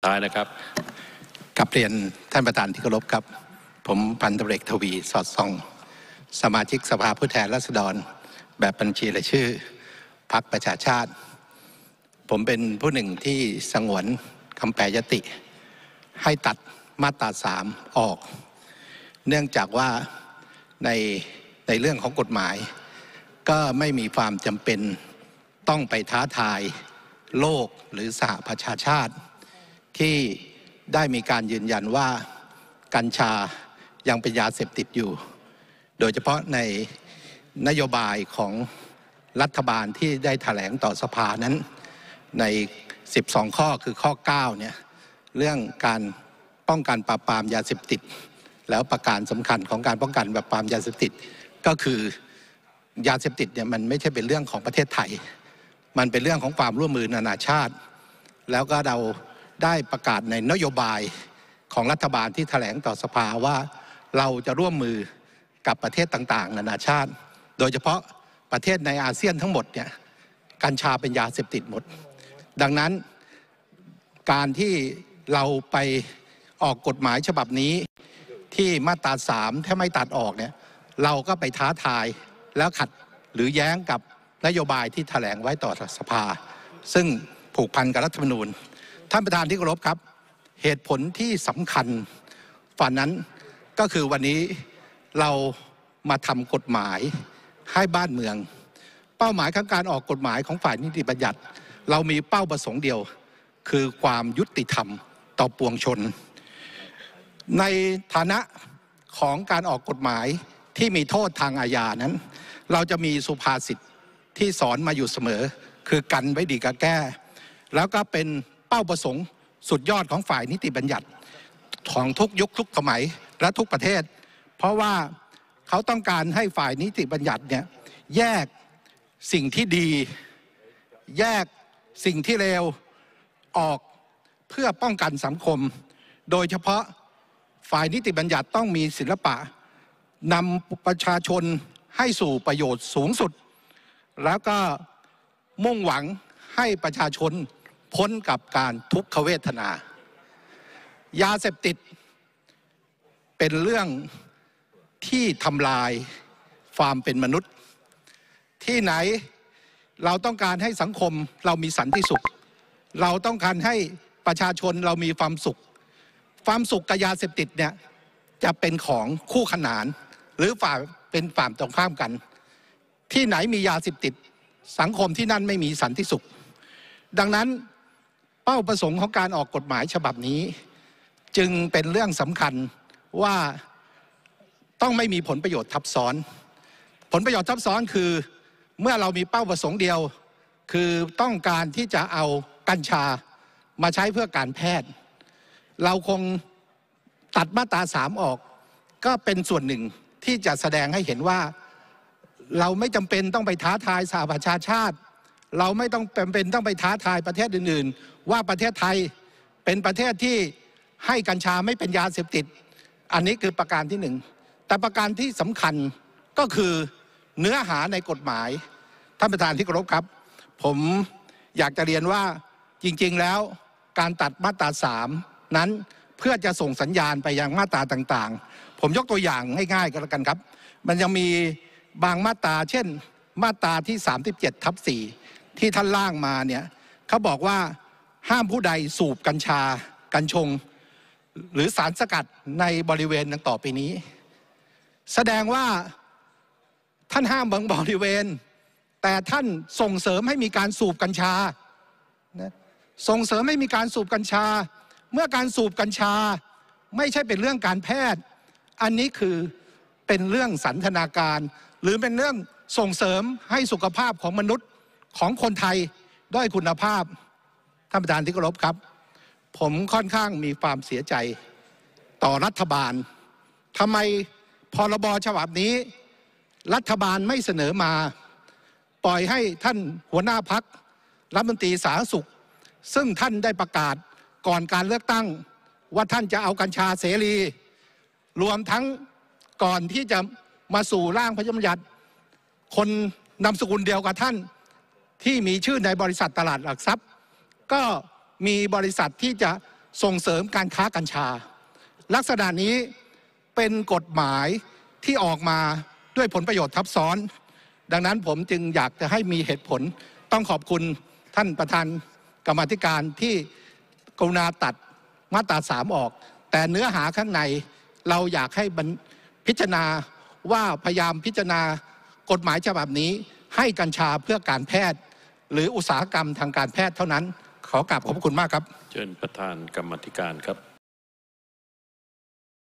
ท้ายนะครับกับเรียนท่านประธานที่เคารพครับผมพันตำรวจเอกทวีสอดส่องสมาชิกสภาผู้แทนราษฎรแบบบัญชีรายชื่อพรรคประชาชาติผมเป็นผู้หนึ่งที่สงวนคำแปรยติให้ตัดมาตรา3ออกเนื่องจากว่าในเรื่องของกฎหมายก็ไม่มีความจำเป็นต้องไปท้าทายโลกหรือสหประชาชาติที่ได้มีการยืนยันว่ากัญชายังเป็นยาเสพติดอยู่โดยเฉพาะในนโยบายของรัฐบาลที่ได้แถลงต่อสภานั้นใน12ข้อคือข้อ9เนี่ยเรื่องการป้องกันปราบปรามยาเสพติดแล้วประการสำคัญของการป้องกันปราบปรามยาเสพติดก็คือยาเสพติดเนี่ยมันไม่ใช่เป็นเรื่องของประเทศไทยมันเป็นเรื่องของความร่วมมือนานาชาติแล้วก็เราได้ประกาศในนโยบายของรัฐบาลที่แถลงต่อสภาว่าเราจะร่วมมือกับประเทศต่างๆนานาชาติโดยเฉพาะประเทศในอาเซียนทั้งหมดเนี่ยกัญชาเป็นยาเสพติดหมดดังนั้นการที่เราไปออกกฎหมายฉบับนี้ที่มาตรา3ถ้าไม่ตัดออกเนี่ยเราก็ไปท้าทายแล้วขัดหรือแย้งกับนโยบายที่แถลงไว้ต่อสภาซึ่งผูกพันกับรัฐธรรมนูญท่านประธานที่เคารพครับเหตุผลที่สำคัญฝ่ายนั้นก็คือวันนี้เรามาทำกฎหมายให้บ้านเมืองเป้าหมายของการออกกฎหมายของฝ่ายนิติบัญญัติเรามีเป้าประสงค์เดียวคือความยุติธรรมต่อปวงชนในฐานะของการออกกฎหมายที่มีโทษทางอาญานั้นเราจะมีสุภาษิตที่สอนมาอยู่เสมอคือกันไว้ดีกว่าแก้แล้วก็เป็นเป้าประสงค์สุดยอดของฝ่ายนิติบัญญัติของทุกยุคทุกสมัยและทุกประเทศเพราะว่าเขาต้องการให้ฝ่ายนิติบัญญัติเนี่ยแยกสิ่งที่ดีแยกสิ่งที่เลวออกเพื่อป้องกันสังคมโดยเฉพาะฝ่ายนิติบัญญัติต้องมีศิลปะนำประชาชนให้สู่ประโยชน์สูงสุดแล้วก็มุ่งหวังให้ประชาชนพ้นกับการทุกขเวทนายาเสพติดเป็นเรื่องที่ทำลายความเป็นมนุษย์ที่ไหนเราต้องการให้สังคมเรามีสันติสุขเราต้องการให้ประชาชนเรามีความสุขกับยาเสพติดเนี่ยจะเป็นของคู่ขนานหรือเป็นฝ่ายตรงข้ามกันที่ไหนมียาเสพติดสังคมที่นั่นไม่มีสันติสุขดังนั้นเป้าประสงค์ของการออกกฎหมายฉบับนี้จึงเป็นเรื่องสำคัญว่าต้องไม่มีผลประโยชน์ทับซ้อนผลประโยชน์ทับซ้อนคือเมื่อเรามีเป้าประสงค์เดียวคือต้องการที่จะเอากัญชามาใช้เพื่อการแพทย์เราคงตัดมาตรา3ออกก็เป็นส่วนหนึ่งที่จะแสดงให้เห็นว่าเราไม่จำเป็นต้องไปท้าทายสหประชาชาติเราไม่ต้องจำเป็นต้องไปท้าทายประเทศอื่นๆว่าประเทศไทยเป็นประเทศที่ให้กัญชาไม่เป็นยาเสพติดอันนี้คือประการที่1แต่ประการที่สำคัญก็คือเนื้อหาในกฎหมายท่านประธานที่เคารพครับผมอยากจะเรียนว่าจริงๆแล้วการตัดมาตรา3นั้นเพื่อจะส่งสัญญาณไปยังมาตราต่างๆผมยกตัวอย่างง่ายๆกันแล้วกันครับมันยังมีบางมาตราเช่นมาตราที่37/4ที่ท่านร่างมาเนี่ยเขาบอกว่าห้ามผู้ใดสูบกัญชากัญชงหรือสารสกัดในบริเวณดังต่อไปนี้แสดงว่าท่านห้ามบางบริเวณแต่ท่านส่งเสริมให้มีการสูบกัญชาส่งเสริมให้มีการสูบกัญชาเมื่อการสูบกัญชาไม่ใช่เป็นเรื่องการแพทย์อันนี้คือเป็นเรื่องสันทนาการหรือเป็นเรื่องส่งเสริมให้สุขภาพของมนุษย์ของคนไทยด้อยคุณภาพท่านประธานที่เคารพครับผมค่อนข้างมีความเสียใจต่อรัฐบาลทำไมพรบฉบับนี้รัฐบาลไม่เสนอมาปล่อยให้ท่านหัวหน้าพรรครัฐมนตรีสาธารณสุขซึ่งท่านได้ประกาศก่อนการเลือกตั้งว่าท่านจะเอากัญชาเสรีรวมทั้งก่อนที่จะมาสู่ร่างพระราชบัญญัติคนนามสกุลเดียวกับท่านที่มีชื่อในบริษัทตลาดหลักทรัพย์ก็มีบริษัทที่จะส่งเสริมการค้ากัญชาลักษณะนี้เป็นกฎหมายที่ออกมาด้วยผลประโยชน์ทับซ้อนดังนั้นผมจึงอยากจะให้มีเหตุผลต้องขอบคุณท่านประธานกรรมาธิการที่กรุณาตัดมาตรา3ออกแต่เนื้อหาข้างในเราอยากให้พิจารณาว่าพยายามพิจารณากฎหมายฉบับนี้ให้กัญชาเพื่อการแพทย์หรืออุตสาหกรรมทางการแพทย์เท่านั้นขอกราบขอบพระคุณมากครับเชิญประธานกรรมาธิการครับ